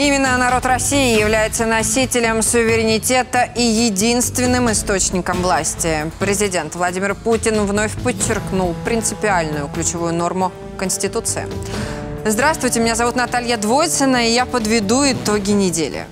Именно народ России является носителем суверенитета и единственным источником власти. Президент Владимир Путин вновь подчеркнул принципиальную ключевую норму Конституции. Здравствуйте, меня зовут Наталья Двойцина, и я подведу итоги недели.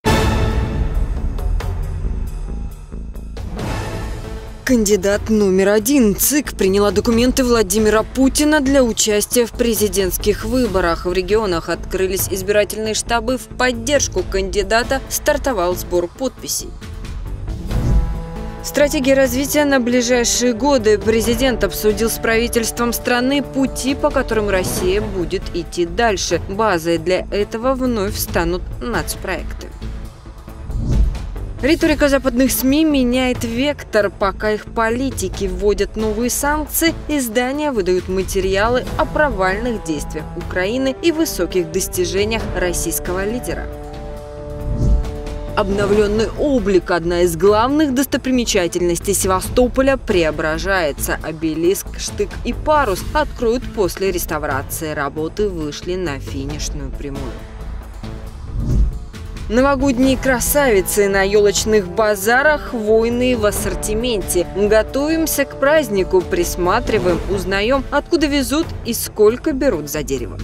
Кандидат номер 1. ЦИК приняла документы Владимира Путина для участия в президентских выборах. В регионах открылись избирательные штабы. В поддержку кандидата стартовал сбор подписей. Стратегия развития на ближайшие годы. Президент обсудил с правительством страны пути, по которым Россия будет идти дальше. Базой для этого вновь станут нацпроекты. Риторика западных СМИ меняет вектор. Пока их политики вводят новые санкции, издания выдают материалы о провальных действиях Украины и высоких достижениях российского лидера. Обновленный облик – одна из главных достопримечательностей Севастополя, преображается. Обелиск, штык и парус откроют после реставрации. Работы вышли на финишную прямую. Новогодние красавицы на елочных базарах, хвойные в ассортименте. Готовимся к празднику, присматриваем, узнаем, откуда везут и сколько берут за дерево.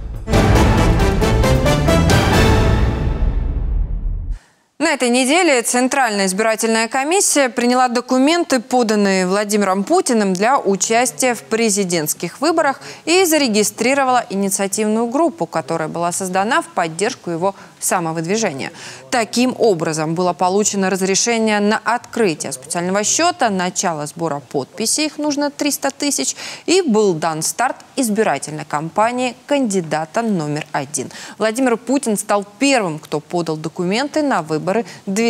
На этой неделе Центральная избирательная комиссия приняла документы, поданные Владимиром Путиным для участия в президентских выборах, и зарегистрировала инициативную группу, которая была создана в поддержку его самовыдвижения. Таким образом, было получено разрешение на открытие специального счета, начало сбора подписей, их нужно 300 тысяч, и был дан старт избирательной кампании кандидата номер 1. Владимир Путин стал первым, кто подал документы на выборы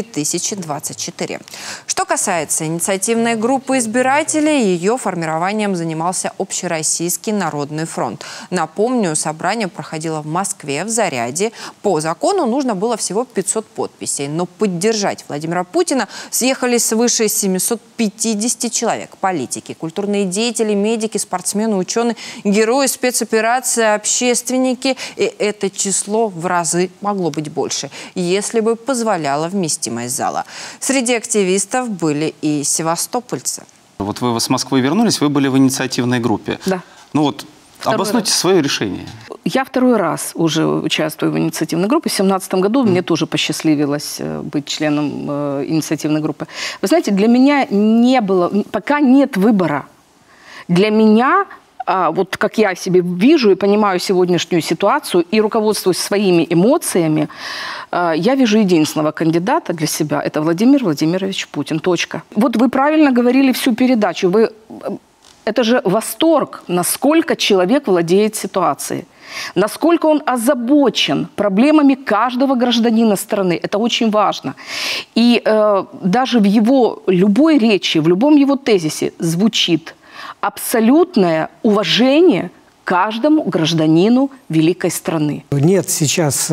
2024. Что касается инициативной группы избирателей, ее формированием занимался Общероссийский народный фронт. Напомню, собрание проходило в Москве, в Заряде. По закону нужно было всего 500 подписей, но поддержать Владимира Путина съехались свыше 750 человек. Политики, культурные деятели, медики, спортсмены, ученые, герои спецоперации, общественники. И это число в разы могло быть больше, если бы позволяла вместимость зала. Среди активистов были и севастопольцы. Вот вы с Москвы вернулись, вы были в инициативной группе. Да. Ну вот, обоснуйте свое решение. Я второй раз уже участвую в инициативной группе. В 2017 году мне тоже посчастливилось быть членом инициативной группы. Вы знаете, для меня не было, пока нет выбора. Для меня, вот как я себе вижу и понимаю сегодняшнюю ситуацию и руководствуюсь своими эмоциями, я вижу единственного кандидата для себя. Это Владимир Владимирович Путин. Точка. Вот вы правильно говорили всю передачу. Это же восторг, насколько человек владеет ситуацией. Насколько он озабочен проблемами каждого гражданина страны. Это очень важно. И даже в его любой речи, в любом его тезисе звучит абсолютное уважение каждому гражданину великой страны. Нет сейчас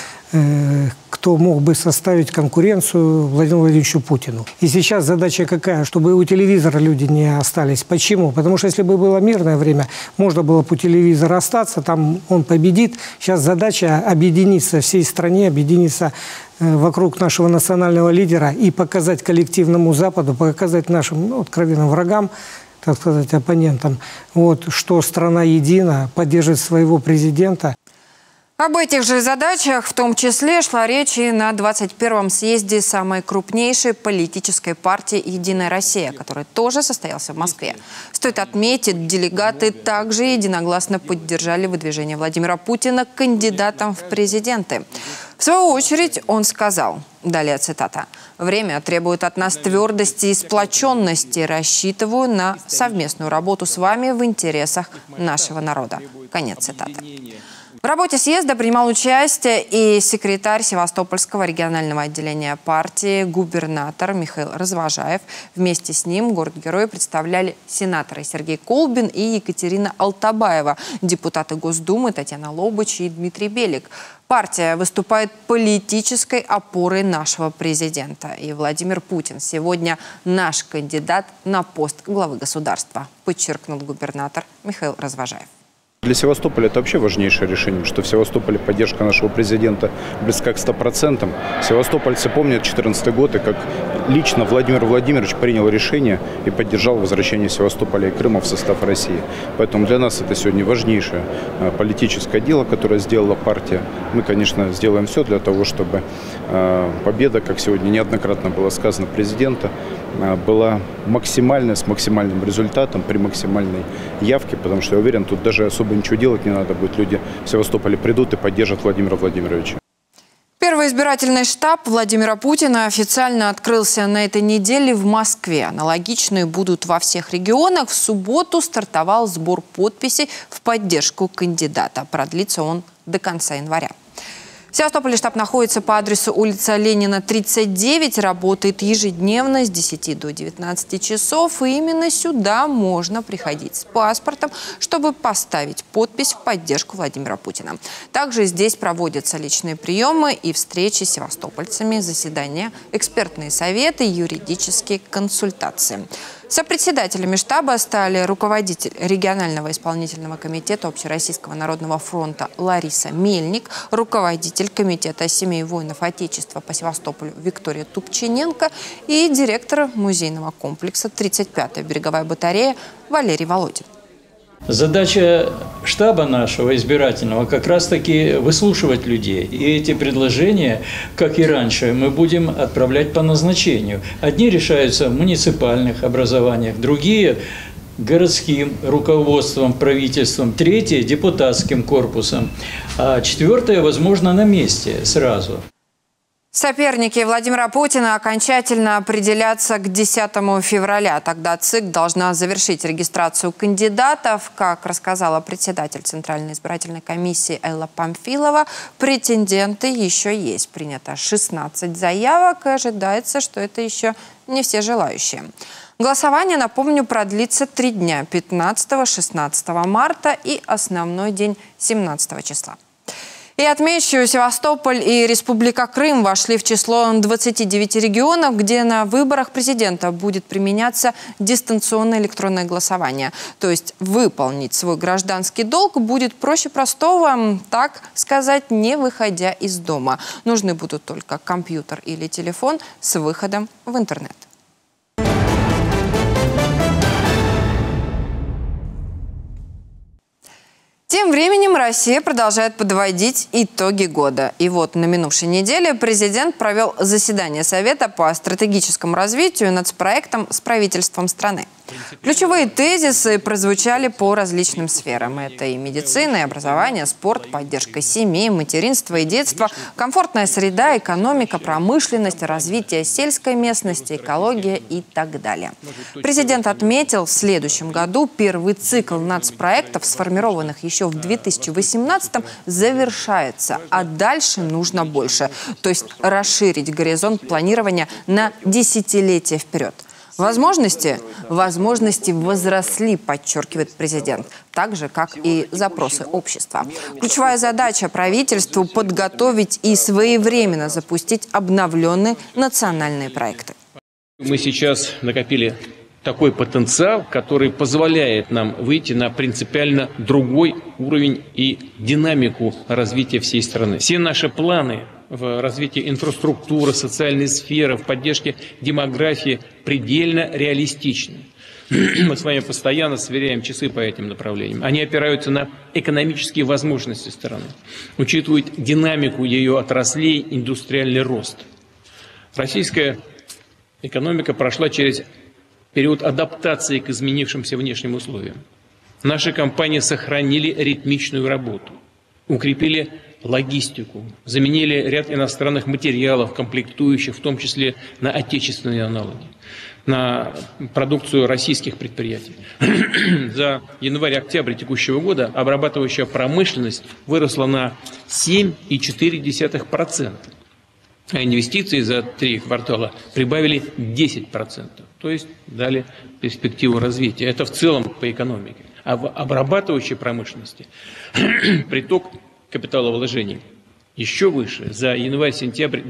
кто мог бы составить конкуренцию Владимиру Владимировичу Путину. И сейчас задача какая? Чтобы у телевизора люди не остались. Почему? Потому что если бы было мирное время, можно было бы у телевизора остаться, там он победит. Сейчас задача объединиться всей стране, объединиться вокруг нашего национального лидера и показать коллективному Западу, показать нашим откровенным врагам, так сказать, оппонентам, вот, что страна едина, поддерживает своего президента. Об этих же задачах в том числе шла речь и на 21-м съезде самой крупнейшей политической партии «Единая Россия», который тоже состоялся в Москве. Стоит отметить, делегаты также единогласно поддержали выдвижение Владимира Путина кандидатом в президенты. В свою очередь он сказал, далее цитата: «Время требует от нас твердости и сплоченности. Рассчитываю на совместную работу с вами в интересах нашего народа». Конец цитаты. В работе съезда принимал участие и секретарь Севастопольского регионального отделения партии, губернатор Михаил Развожаев. Вместе с ним город-герои представляли сенаторы Сергей Колбин и Екатерина Алтабаева, депутаты Госдумы Татьяна Лобач и Дмитрий Белик. Партия выступает политической опорой нашего президента. И Владимир Путин сегодня наш кандидат на пост главы государства, подчеркнул губернатор Михаил Развожаев. Для Севастополя это вообще важнейшее решение, что в Севастополе поддержка нашего президента близка к 100%. Севастопольцы помнят 2014 год, и как лично Владимир Владимирович принял решение и поддержал возвращение Севастополя и Крыма в состав России. Поэтому для нас это сегодня важнейшее политическое дело, которое сделала партия. Мы, конечно, сделаем все для того, чтобы победа, как сегодня неоднократно было сказано президента, была максимальной, с максимальным результатом, при максимальной явке, потому что я уверен, тут даже особо ничего делать не надо будет. Люди в Севастополе придут и поддержат Владимира Владимировича. Первый избирательный штаб Владимира Путина официально открылся на этой неделе в Москве. Аналогичные будут во всех регионах. В субботу стартовал сбор подписей в поддержку кандидата. Продлится он до конца января. В Севастополе штаб находится по адресу улица Ленина, 39. Работает ежедневно с 10 до 19 часов. И именно сюда можно приходить с паспортом, чтобы поставить подпись в поддержку Владимира Путина. Также здесь проводятся личные приемы и встречи с севастопольцами, заседания, экспертные советы, юридические консультации. Сопредседателями штаба стали руководитель регионального исполнительного комитета Общероссийского народного фронта Лариса Мельник, руководитель комитета семей воинов Отечества по Севастополю Виктория Тупчиненко и директор музейного комплекса 35-я береговая батарея Валерий Володин. Задача штаба нашего избирательного как раз-таки выслушивать людей. И эти предложения, как и раньше, мы будем отправлять по назначению. Одни решаются в муниципальных образованиях, другие – городским руководством, правительством, третьи – депутатским корпусом, а четвертое, возможно, на месте сразу. Соперники Владимира Путина окончательно определятся к 10 февраля. Тогда ЦИК должна завершить регистрацию кандидатов. Как рассказала председатель Центральной избирательной комиссии Элла Памфилова, претенденты еще есть. Принято 16 заявок, и ожидается, что это еще не все желающие. Голосование, напомню, продлится 3 дня – 15-16 марта и основной день 17 числа. И отмечу, Севастополь и Республика Крым вошли в число 29 регионов, где на выборах президента будет применяться дистанционное электронное голосование. То есть выполнить свой гражданский долг будет проще простого, так сказать, не выходя из дома. Нужны будут только компьютер или телефон с выходом в интернет. Тем временем Россия продолжает подводить итоги года. И вот на минувшей неделе президент провел заседание Совета по стратегическому развитию нацпроектом с правительством страны. Ключевые тезисы прозвучали по различным сферам. Это и медицина, и образование, спорт, поддержка семей, материнство и детство, комфортная среда, экономика, промышленность, развитие сельской местности, экология и так далее. Президент отметил, в следующем году первый цикл нацпроектов, сформированных еще в 2018-м, завершается, а дальше нужно больше. То есть расширить горизонт планирования на десятилетия вперед. Возможности возросли, подчеркивает президент, так же, как и запросы общества. Ключевая задача правительству – подготовить и своевременно запустить обновленные национальные проекты. Мы сейчас накопили такой потенциал, который позволяет нам выйти на принципиально другой уровень и динамику развития всей страны. Все наши планы в развитии инфраструктуры, социальной сферы, в поддержке демографии предельно реалистичны. Мы с вами постоянно сверяем часы по этим направлениям. Они опираются на экономические возможности страны, учитывают динамику ее отраслей, индустриальный рост. Российская экономика прошла через период адаптации к изменившимся внешним условиям. Наши компании сохранили ритмичную работу, укрепили логистику, заменили ряд иностранных материалов, комплектующих, в том числе на отечественные аналоги, на продукцию российских предприятий. За январь-октябрь текущего года обрабатывающая промышленность выросла на 7,4%, а инвестиции за 3 квартала прибавили 10%, то есть дали перспективу развития. Это в целом по экономике. А в обрабатывающей промышленности приток капиталовложений еще выше. За январь-сентябрь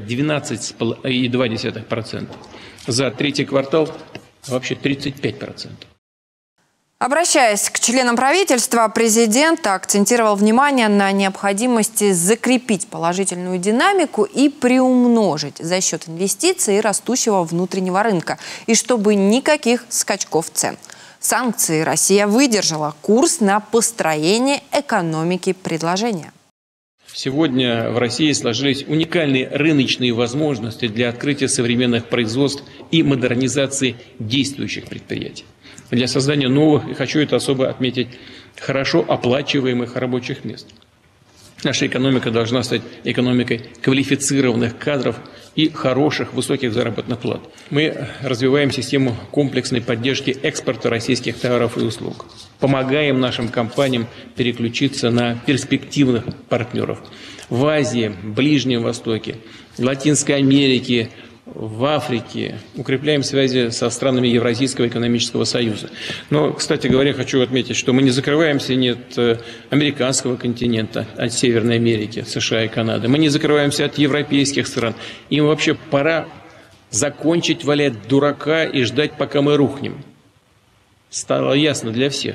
12,2%. За третий квартал вообще 35%. Обращаясь к членам правительства, президент акцентировал внимание на необходимости закрепить положительную динамику и приумножить за счет инвестиций и растущего внутреннего рынка, и чтобы никаких скачков цен. Санкции Россия выдержала, курс на построение экономики предложения. Сегодня в России сложились уникальные рыночные возможности для открытия современных производств и модернизации действующих предприятий. Для создания новых, и хочу это особо отметить, хорошо оплачиваемых рабочих мест. Наша экономика должна стать экономикой квалифицированных кадров и хороших, высоких заработных плат. Мы развиваем систему комплексной поддержки экспорта российских товаров и услуг. Помогаем нашим компаниям переключиться на перспективных партнеров в Азии, Ближнем Востоке, Латинской Америке, в Африке, укрепляем связи со странами Евразийского экономического союза. Но, кстати говоря, хочу отметить, что мы не закрываемся ни от американского континента, от Северной Америки, США и Канады. Мы не закрываемся от европейских стран. Им вообще пора закончить валять дурака и ждать, пока мы рухнем. Стало ясно для всех,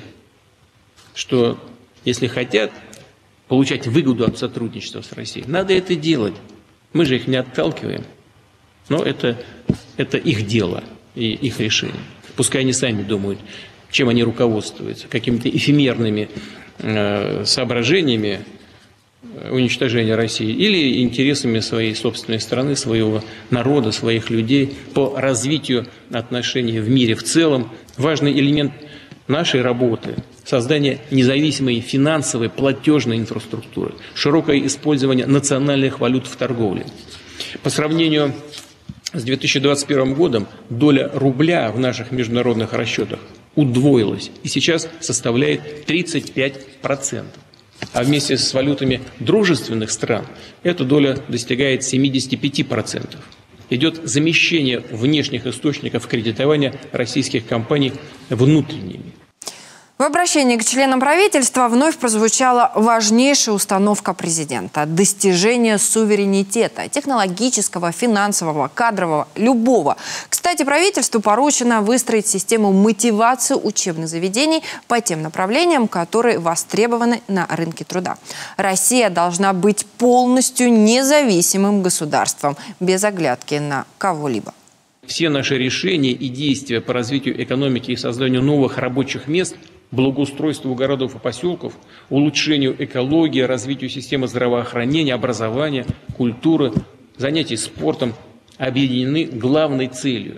что если хотят получать выгоду от сотрудничества с Россией, надо это делать. Мы же их не отталкиваем. Но это их дело и их решение. Пускай они сами думают, чем они руководствуются, какими-то эфемерными соображениями уничтожения России или интересами своей собственной страны, своего народа, своих людей по развитию отношений в мире в целом. Важный элемент нашей работы – создание независимой финансовой платежной инфраструктуры, широкое использование национальных валют в торговле. По сравнению с 2021 годом доля рубля в наших международных расчетах удвоилась и сейчас составляет 35%. А вместе с валютами дружественных стран эта доля достигает 75%. Идет замещение внешних источников кредитования российских компаний внутренними. В обращении к членам правительства вновь прозвучала важнейшая установка президента – достижение суверенитета – технологического, финансового, кадрового, любого. Кстати, правительству поручено выстроить систему мотивации учебных заведений по тем направлениям, которые востребованы на рынке труда. Россия должна быть полностью независимым государством, без оглядки на кого-либо. Все наши решения и действия по развитию экономики и созданию новых рабочих мест, благоустройству городов и поселков, улучшению экологии, развитию системы здравоохранения, образования, культуры, занятий спортом объединены главной целью.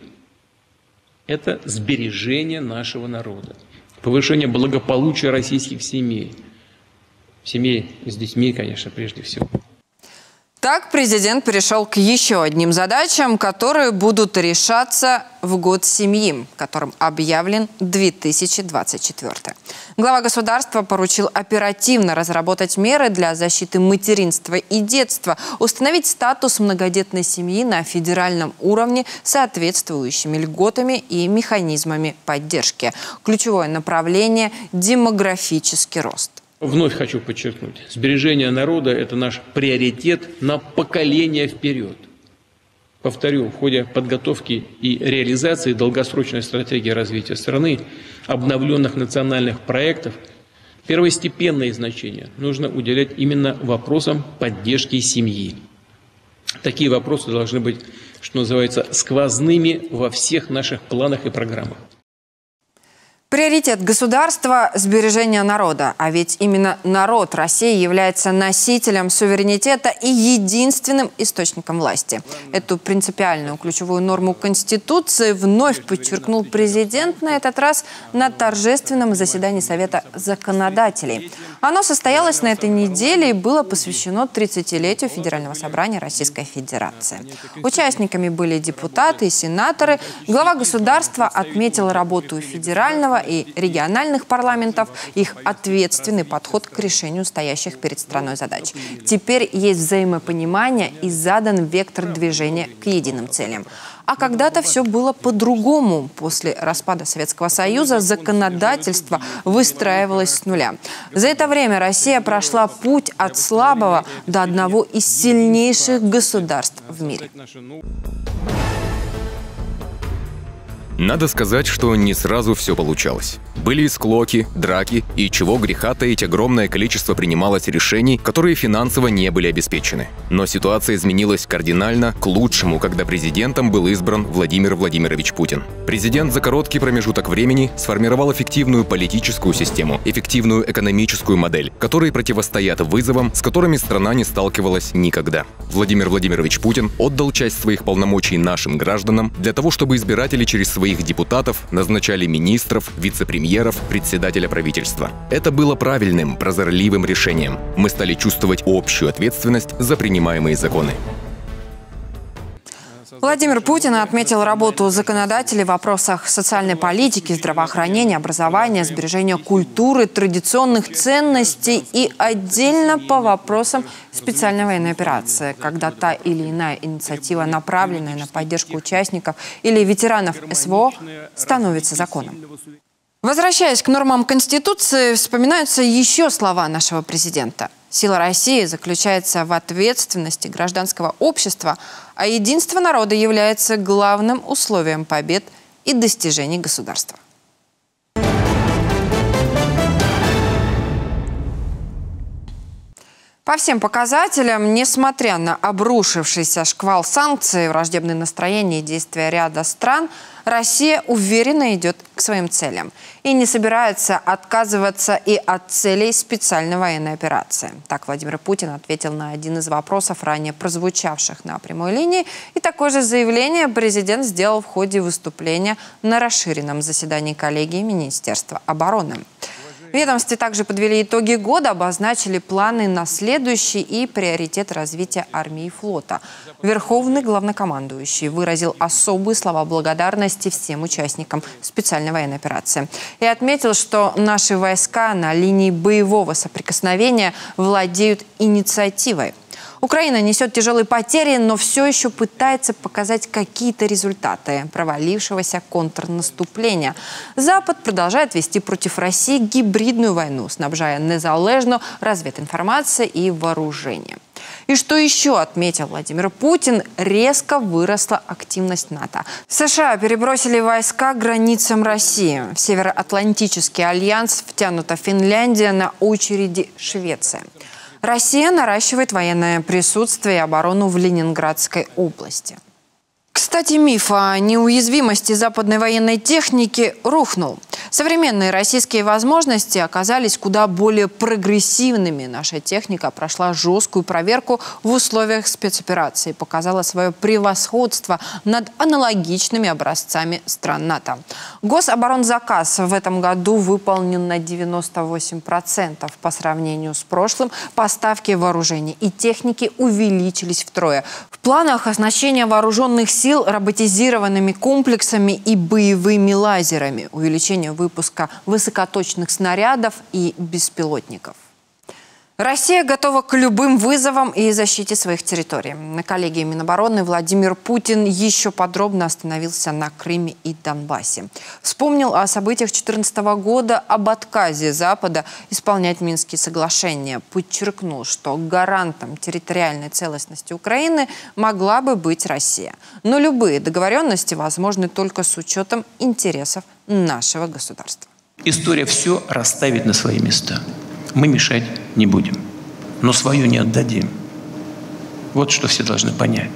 Это сбережение нашего народа, повышение благополучия российских семей. Семей с детьми, конечно, прежде всего. Так президент перешел к еще одним задачам, которые будут решаться в год семьи, которым объявлен 2024. Глава государства поручил оперативно разработать меры для защиты материнства и детства, установить статус многодетной семьи на федеральном уровне соответствующими льготами и механизмами поддержки. Ключевое направление – демографический рост. Вновь хочу подчеркнуть, сбережение народа – это наш приоритет на поколение вперед. Повторю, в ходе подготовки и реализации долгосрочной стратегии развития страны, обновленных национальных проектов, первостепенное значение нужно уделять именно вопросам поддержки семьи. Такие вопросы должны быть, что называется, сквозными во всех наших планах и программах. Приоритет государства – сбережение народа. А ведь именно народ России является носителем суверенитета и единственным источником власти. Эту принципиальную ключевую норму Конституции вновь подчеркнул президент, на этот раз на торжественном заседании Совета законодателей. Оно состоялось на этой неделе и было посвящено 30-летию Федерального собрания Российской Федерации. Участниками были депутаты и сенаторы. Глава государства отметил работу федерального и региональных парламентов, их ответственный подход к решению стоящих перед страной задач. Теперь есть взаимопонимание и задан вектор движения к единым целям. А когда-то все было по-другому. После распада Советского Союза законодательство выстраивалось с нуля. За это время Россия прошла путь от слабого до одного из сильнейших государств в мире. Надо сказать, что не сразу все получалось. Были и склоки, драки, и чего греха таить, огромное количество принималось решений, которые финансово не были обеспечены. Но ситуация изменилась кардинально к лучшему, когда президентом был избран Владимир Владимирович Путин. Президент за короткий промежуток времени сформировал эффективную политическую систему, эффективную экономическую модель, которые противостоят вызовам, с которыми страна не сталкивалась никогда. Владимир Владимирович Путин отдал часть своих полномочий нашим гражданам для того, чтобы избиратели через своих депутатов назначали министров, вице-премьеров, председателя правительства. Это было правильным, прозорливым решением. Мы стали чувствовать общую ответственность за принимаемые законы. Владимир Путин отметил работу законодателей в вопросах социальной политики, здравоохранения, образования, сбережения культуры, традиционных ценностей и отдельно по вопросам специальной военной операции, когда та или иная инициатива, направленная на поддержку участников или ветеранов СВО, становится законом. Возвращаясь к нормам Конституции, вспоминаются еще слова нашего президента. Сила России заключается в ответственности гражданского общества, а единство народа является главным условием побед и достижений государства. По всем показателям, несмотря на обрушившийся шквал санкций, враждебные настроения и действия ряда стран, Россия уверенно идет к своим целям и не собирается отказываться и от целей специальной военной операции. Так Владимир Путин ответил на один из вопросов, ранее прозвучавших на прямой линии, и такое же заявление президент сделал в ходе выступления на расширенном заседании коллегии Министерства обороны. В ведомстве также подвели итоги года, обозначили планы на следующий и приоритет развития армии и флота. Верховный главнокомандующий выразил особые слова благодарности всем участникам специальной военной операции и отметил, что наши войска на линии боевого соприкосновения владеют инициативой. Украина несет тяжелые потери, но все еще пытается показать какие-то результаты провалившегося контрнаступления. Запад продолжает вести против России гибридную войну, снабжая незалежно развединформацией и вооружением. И что еще отметил Владимир Путин, резко выросла активность НАТО. США перебросили войска к границам России. В Североатлантический альянс втянута Финляндия, на очереди Швеция. Россия наращивает военное присутствие и оборону в Ленинградской области. Кстати, миф о неуязвимости западной военной техники рухнул. Современные российские возможности оказались куда более прогрессивными. Наша техника прошла жесткую проверку в условиях спецоперации, показала свое превосходство над аналогичными образцами стран НАТО. Гособоронзаказ в этом году выполнен на 98% по сравнению с прошлым. Поставки вооружений и техники увеличились втрое. В планах оснащения вооруженных сил роботизированными комплексами и боевыми лазерами, увеличение выпуска высокоточных снарядов и беспилотников. Россия готова к любым вызовам и защите своих территорий. На коллегии Минобороны Владимир Путин еще подробно остановился на Крыме и Донбассе. Вспомнил о событиях 2014 года, об отказе Запада исполнять Минские соглашения. Подчеркнул, что гарантом территориальной целостности Украины могла бы быть Россия. Но любые договоренности возможны только с учетом интересов нашего государства. История все расставит на свои места. Мы мешать не будем, но свою не отдадим. Вот что все должны понять.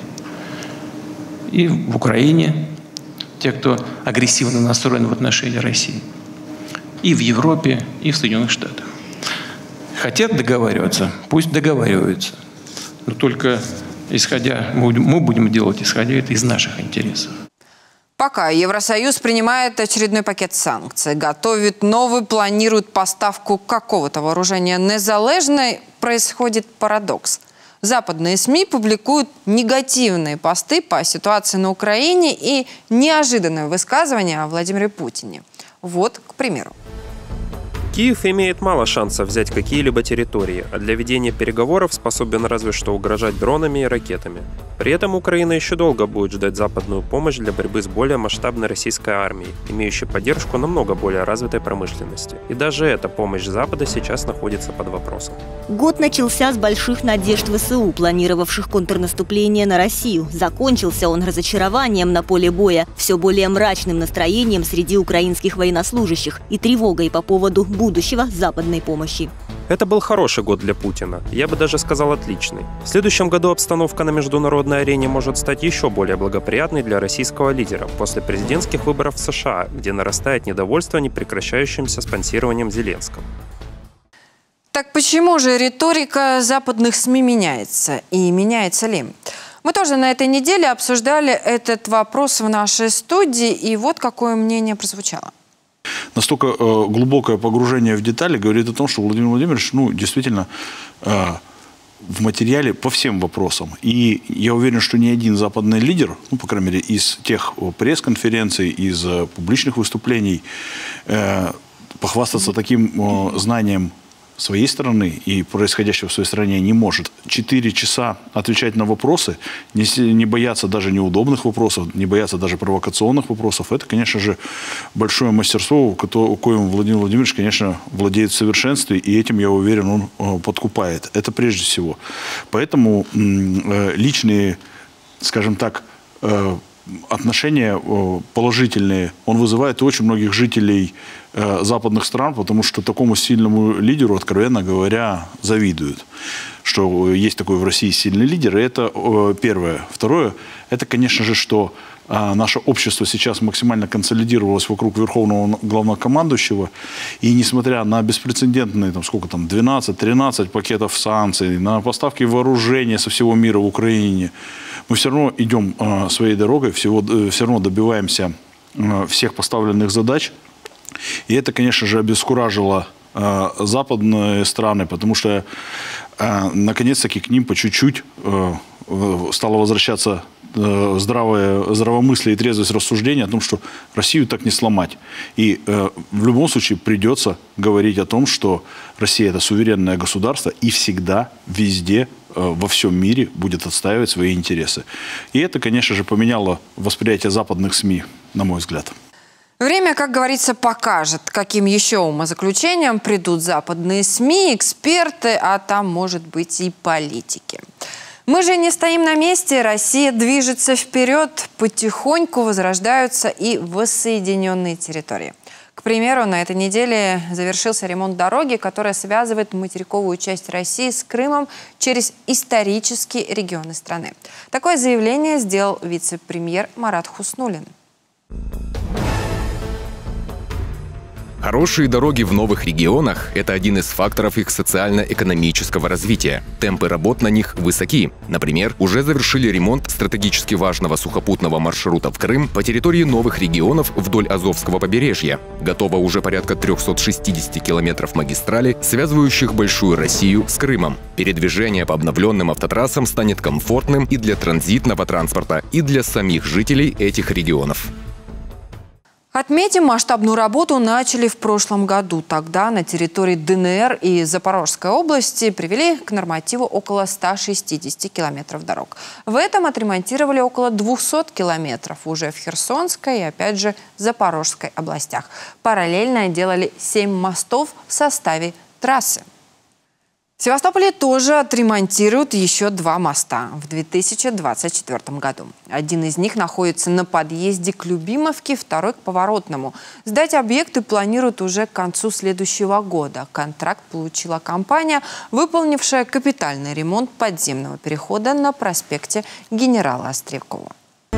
И в Украине, те, кто агрессивно настроен в отношении России, и в Европе, и в Соединенных Штатах. Хотят договариваться, пусть договариваются. Но только мы будем делать, исходя из наших интересов. Пока Евросоюз принимает очередной пакет санкций, готовит новый, планирует поставку какого-то вооружения незалежной, происходит парадокс. Западные СМИ публикуют негативные посты по ситуации на Украине и неожиданное высказывание о Владимире Путине. Вот, к примеру. Киев имеет мало шансов взять какие-либо территории, а для ведения переговоров способен разве что угрожать дронами и ракетами. При этом Украина еще долго будет ждать западную помощь для борьбы с более масштабной российской армией, имеющей поддержку намного более развитой промышленности. И даже эта помощь Запада сейчас находится под вопросом. Год начался с больших надежд ВСУ, планировавших контрнаступление на Россию. Закончился он разочарованием на поле боя, все более мрачным настроением среди украинских военнослужащих и тревогой по поводу будущего западной помощи. Это был хороший год для Путина, я бы даже сказал отличный. В следующем году обстановка на международной арене может стать еще более благоприятной для российского лидера после президентских выборов в США, где нарастает недовольство непрекращающимся спонсированием Зеленского. Так почему же риторика западных СМИ меняется? И меняется ли? Мы тоже на этой неделе обсуждали этот вопрос в нашей студии, и вот какое мнение прозвучало. Настолько глубокое погружение в детали говорит о том, что Владимир Владимирович, действительно, в материале по всем вопросам. И я уверен, что ни один западный лидер, по крайней мере, из тех пресс-конференций, из публичных выступлений, похвастаться таким знанием своей страны и происходящего в своей стране не может. 4 часа отвечать на вопросы, не бояться даже неудобных вопросов, не бояться даже провокационных вопросов. Это, конечно же, большое мастерство, коим Владимир Владимирович, конечно, владеет в совершенстве, и этим, я уверен, он подкупает. Это прежде всего. Поэтому личные, скажем так, отношения положительные он вызывает у очень многих жителей западных стран, потому что такому сильному лидеру, откровенно говоря, завидуют. Что есть такой в России сильный лидер, и это первое. Второе, это, конечно же, что наше общество сейчас максимально консолидировалось вокруг верховного главнокомандующего, и несмотря на беспрецедентные, 12-13 пакетов санкций, на поставки вооружения со всего мира в Украине, мы все равно идем своей дорогой, все равно добиваемся всех поставленных задач. И это, конечно же, обескуражило западные страны, потому что наконец-таки к ним по чуть-чуть стало возвращаться здравомыслие и трезвость рассуждения о том, что Россию так не сломать. И в любом случае придется говорить о том, что Россия – это суверенное государство и всегда, везде, во всем мире будет отстаивать свои интересы. И это, конечно же, поменяло восприятие западных СМИ, на мой взгляд. Время, как говорится, покажет, каким еще умозаключением придут западные СМИ, эксперты, а там, может быть, и политики. Мы же не стоим на месте, Россия движется вперед, потихоньку возрождаются и воссоединенные территории. К примеру, на этой неделе завершился ремонт дороги, которая связывает материковую часть России с Крымом через исторические регионы страны. Такое заявление сделал вице-премьер Марат Хуснуллин. Хорошие дороги в новых регионах – это один из факторов их социально-экономического развития. Темпы работ на них высоки. Например, уже завершили ремонт стратегически важного сухопутного маршрута в Крым по территории новых регионов вдоль Азовского побережья. Готово уже порядка 360 километров магистрали, связывающих Большую Россию с Крымом. Передвижение по обновленным автотрассам станет комфортным и для транзитного транспорта, и для самих жителей этих регионов. Отметим, масштабную работу начали в прошлом году. Тогда на территории ДНР и Запорожской области привели к нормативу около 160 километров дорог. В этом отремонтировали около 200 километров уже в Херсонской и, опять же, Запорожской областях. Параллельно делали 7 мостов в составе трассы. В Севастополе тоже отремонтируют еще 2 моста в 2024 году. Один из них находится на подъезде к Любимовке, второй к Поворотному. Сдать объекты планируют уже к концу следующего года. Контракт получила компания, выполнившая капитальный ремонт подземного перехода на проспекте генерала Острякова.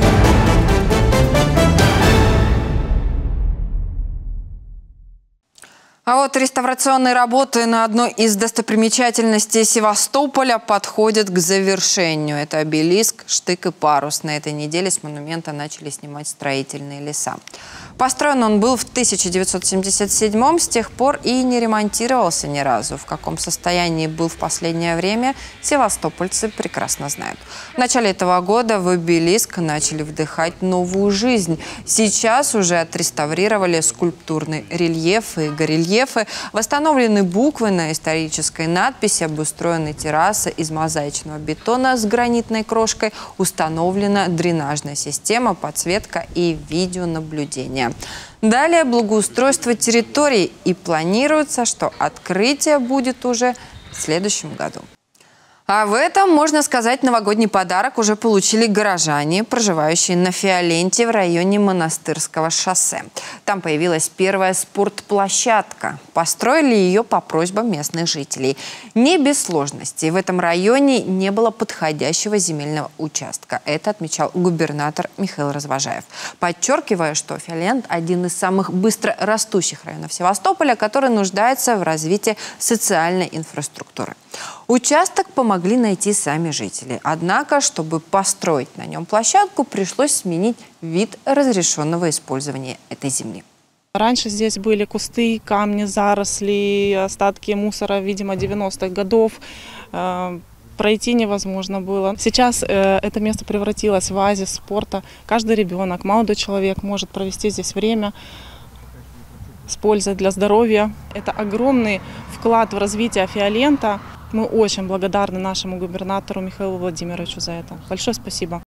А вот реставрационные работы на одной из достопримечательностей Севастополя подходят к завершению. Это обелиск, штык и парус. На этой неделе с монумента начали снимать строительные леса. Построен он был в 1977-м, с тех пор и не ремонтировался ни разу. В каком состоянии был в последнее время, севастопольцы прекрасно знают. В начале этого года в обелиск начали вдыхать новую жизнь. Сейчас уже отреставрировали скульптурный рельеф и горельеф. барельефы, восстановлены буквы на исторической надписи, обустроены террасы из мозаичного бетона с гранитной крошкой, установлена дренажная система, подсветка и видеонаблюдение. Далее благоустройство территорий, и планируется, что открытие будет уже в следующем году. А в этом, можно сказать, новогодний подарок уже получили горожане, проживающие на Фиоленте в районе Монастырского шоссе. Там появилась первая спортплощадка. Построили ее по просьбам местных жителей. Не без сложностей. В этом районе не было подходящего земельного участка. Это отмечал губернатор Михаил Развожаев, подчеркивая, что Фиолент – один из самых быстро растущих районов Севастополя, который нуждается в развитии социальной инфраструктуры. Участок помогли найти сами жители. Однако, чтобы построить на нем площадку, пришлось сменить вид разрешенного использования этой земли. Раньше здесь были кусты, камни, заросли, остатки мусора, видимо, 90-х годов. Пройти невозможно было. Сейчас это место превратилось в оазис спорта. Каждый ребенок, молодой человек может провести здесь время с пользой для здоровья. Это огромный вклад в развитие Фиолента. Мы очень благодарны нашему губернатору Михаилу Владимировичу за это. Большое спасибо.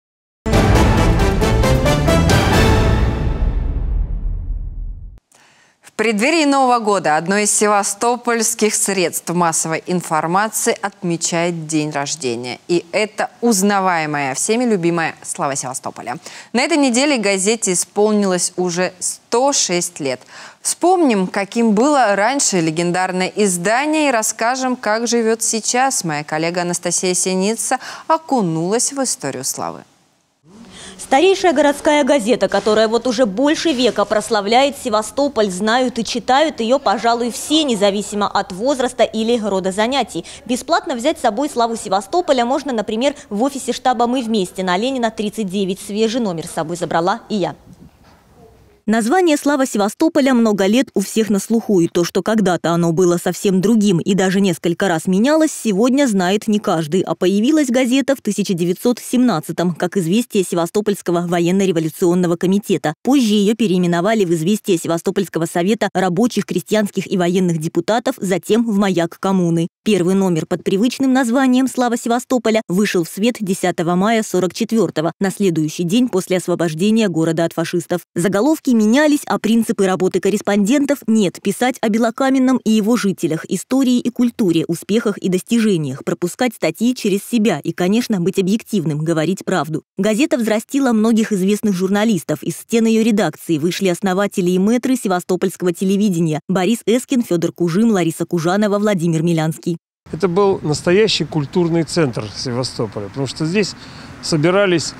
В преддверии Нового года одно из севастопольских средств массовой информации отмечает день рождения. И это узнаваемая, всеми любимая «Слава Севастополя». На этой неделе газете исполнилось уже 106 лет. Вспомним, каким было раньше легендарное издание, и расскажем, как живет сейчас. Моя коллега Анастасия Синица окунулась в историю славы. Старейшая городская газета, которая вот уже больше века прославляет Севастополь, знают и читают ее, пожалуй, все, независимо от возраста или рода занятий. Бесплатно взять с собой «Славу Севастополя» можно, например, в офисе штаба «Мы вместе» на Ленина, 39. Свежий номер с собой забрала и я. Название «Слава Севастополя» много лет у всех на слуху, и то, что когда-то оно было совсем другим и даже несколько раз менялось, сегодня знает не каждый. А появилась газета в 1917-м, как «Известие Севастопольского военно-революционного комитета». Позже ее переименовали в «Известие Севастопольского совета рабочих, крестьянских и военных депутатов», затем в «Маяк коммуны». Первый номер под привычным названием «Слава Севастополя» вышел в свет 10 мая 44-го, на следующий день после освобождения города от фашистов. Заголовки менялись, а принципы работы корреспондентов нет. Писать о Белокаменном и его жителях, истории и культуре, успехах и достижениях, пропускать статьи через себя и, конечно, быть объективным, говорить правду. Газета взрастила многих известных журналистов. Из стен ее редакции вышли основатели и мэтры севастопольского телевидения: Борис Эскин, Федор Кужим, Лариса Кужанова, Владимир Милянский. Это был настоящий культурный центр Севастополя, потому что здесь собирались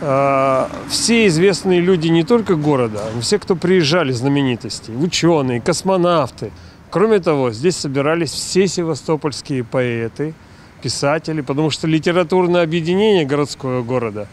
все известные люди не только города, но все, кто приезжали, знаменитости, ученые, космонавты. Кроме того, здесь собирались все севастопольские поэты, писатели, потому что литературное объединение городского города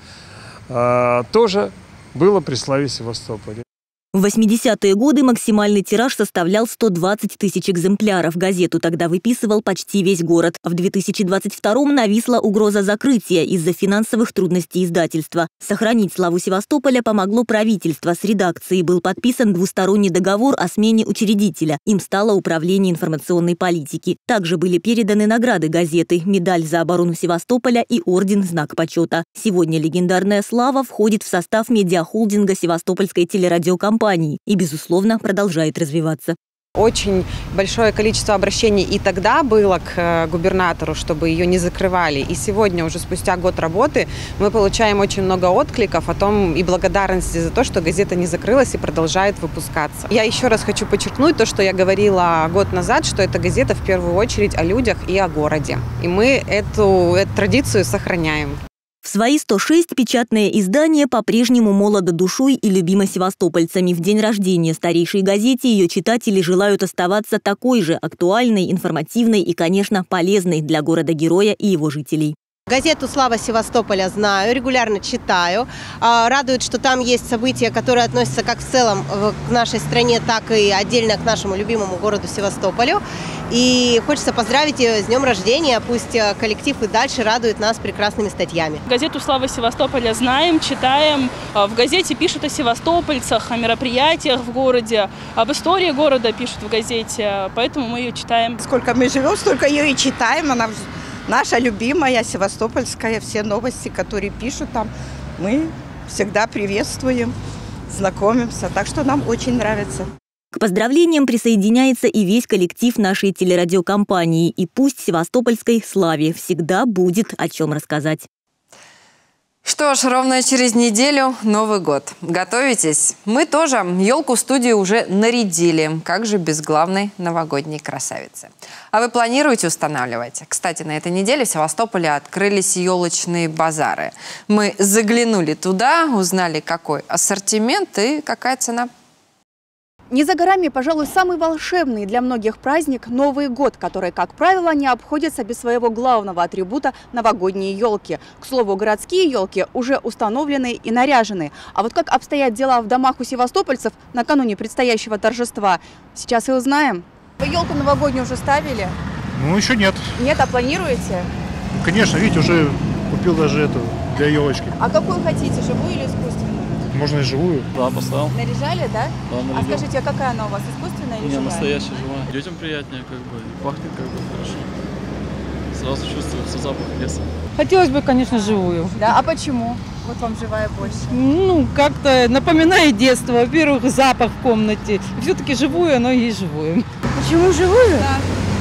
тоже было при славе Севастополя. В 80-е годы максимальный тираж составлял 120 тысяч экземпляров. Газету тогда выписывал почти весь город. В 2022-м нависла угроза закрытия из-за финансовых трудностей издательства. Сохранить славу Севастополя помогло правительство. С редакцией был подписан двусторонний договор о смене учредителя. Им стало Управление информационной политики. Также были переданы награды газеты: медаль за оборону Севастополя и орден «Знак почета». Сегодня легендарная «Слава» входит в состав медиахолдинга Севастопольской телерадиокомпании и, безусловно, продолжает развиваться. Очень большое количество обращений и тогда было к губернатору, чтобы ее не закрывали. И сегодня, уже спустя год работы, мы получаем очень много откликов о том и благодарности за то, что газета не закрылась и продолжает выпускаться. Я еще раз хочу подчеркнуть то, что я говорила год назад, что эта газета в первую очередь о людях и о городе. И мы эту традицию сохраняем. В свои 106 печатное издание по-прежнему молодо душой и любимо севастопольцами. В день рождения старейшей газете ее читатели желают оставаться такой же актуальной, информативной и, конечно, полезной для города-героя и его жителей. Газету «Слава Севастополя» знаю, регулярно читаю. Радует, что там есть события, которые относятся как в целом к нашей стране, так и отдельно к нашему любимому городу Севастополю. И хочется поздравить ее с днем рождения. Пусть коллектив и дальше радует нас прекрасными статьями. Газету «Слава Севастополя» знаем, читаем. В газете пишут о севастопольцах, о мероприятиях в городе, об истории города пишут в газете, поэтому мы ее читаем. Сколько мы живем, столько ее и читаем. Она наша любимая, севастопольская. Все новости, которые пишут там, мы всегда приветствуем, знакомимся. Так что нам очень нравится. К поздравлениям присоединяется и весь коллектив нашей телерадиокомпании. И пусть севастопольской славе всегда будет о чем рассказать. Что ж, ровно через неделю Новый год. Готовитесь? Мы тоже. Елку в студии уже нарядили. Как же без главной новогодней красавицы? А вы планируете устанавливать? Кстати, на этой неделе в Севастополе открылись елочные базары. Мы заглянули туда, узнали, какой ассортимент и какая цена. Не за горами, пожалуй, самый волшебный для многих праздник – Новый год, который, как правило, не обходится без своего главного атрибута – новогодние елки. К слову, городские елки уже установлены и наряжены. А вот как обстоят дела в домах у севастопольцев накануне предстоящего торжества, сейчас и узнаем. Вы елку новогоднюю уже ставили? Ну, еще нет. Нет, а планируете? Конечно, видите, уже купил даже эту для елочки. А какую хотите, живую или искусственную? Можно и живую. Да, поставил. Наряжали, да? Да, нарядил. А скажите, а какая она у вас, искусственная или живая? Не, настоящая, живая. Детям приятнее, как бы, и пахнет как бы хорошо. Сразу чувствуется запах леса. Хотелось бы, конечно, живую. Да, а почему? Вот вам живая больше. Ну, как-то напоминает детство. Во-первых, запах в комнате. Все-таки живую, оно и есть живую. Почему живую? Да.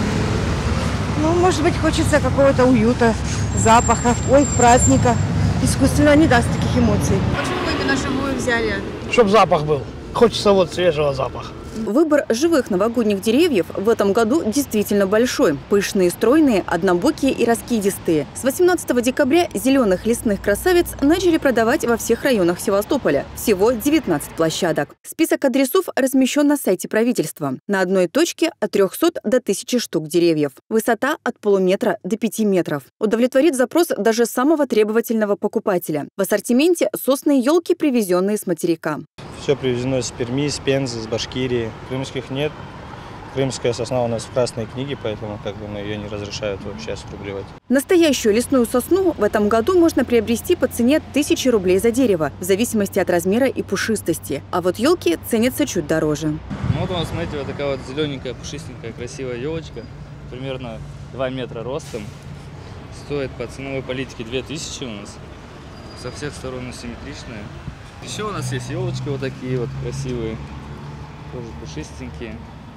Ну, может быть, хочется какого-то уюта, запаха, праздника. Искусственно не даст таких эмоций. Почему вы именно живую взяли? Чтоб запах был. Хочется вот свежего запаха. Выбор живых новогодних деревьев в этом году действительно большой. Пышные, стройные, однобокие и раскидистые. С 18 декабря зеленых лесных красавиц начали продавать во всех районах Севастополя. Всего 19 площадок. Список адресов размещен на сайте правительства. На одной точке от 300 до 1000 штук деревьев. Высота от полуметра до 5 метров. Удовлетворит запрос даже самого требовательного покупателя. В ассортименте сосны и елки, привезенные с материка. Все привезено из Перми, из Пензы, из Башкирии. Крымских нет. Крымская сосна у нас в Красной книге, поэтому ее не разрешают вообще срубливать. Настоящую лесную сосну в этом году можно приобрести по цене 1000 рублей за дерево, в зависимости от размера и пушистости. А вот елки ценятся чуть дороже. Ну вот у нас, смотрите, вот такая вот зелененькая, пушистенькая, красивая елочка. Примерно 2 метра ростом. Стоит по ценовой политике 2000 у нас. Со всех сторон асимметричная. Еще у нас есть елочки вот такие вот красивые, тоже пушистенькие.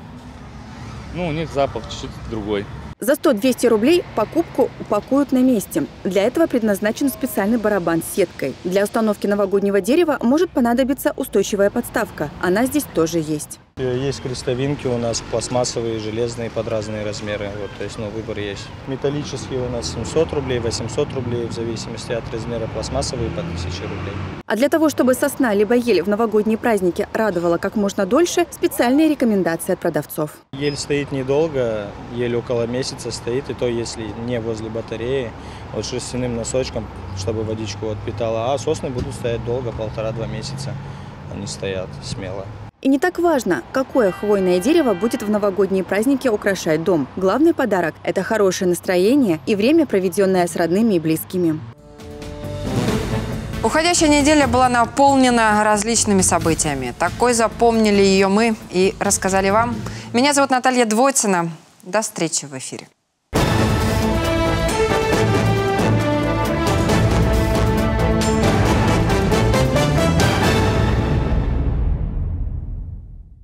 Ну, у них запах чуть-чуть другой. За 100-200 рублей покупку упакуют на месте. Для этого предназначен специальный барабан с сеткой. Для установки новогоднего дерева может понадобиться устойчивая подставка. Она здесь тоже есть. Есть крестовинки у нас, пластмассовые, железные, под разные размеры. Вот, то есть, выбор есть. Металлические у нас 700 рублей, 800 рублей, в зависимости от размера, пластмассовые по 1000 рублей. А для того, чтобы сосна либо ель в новогодние праздники радовала как можно дольше, специальные рекомендации от продавцов. Ель стоит недолго, ель около месяца стоит, и то, если не возле батареи, вот шерстяным носочком, чтобы водичку отпитала. А сосны будут стоять долго, 1,5-2 месяца. Они стоят смело. И не так важно, какое хвойное дерево будет в новогодние праздники украшать дом. Главный подарок – это хорошее настроение и время, проведенное с родными и близкими. Уходящая неделя была наполнена различными событиями. Такой запомнили ее мы и рассказали вам. Меня зовут Наталья Двойцина. До встречи в эфире.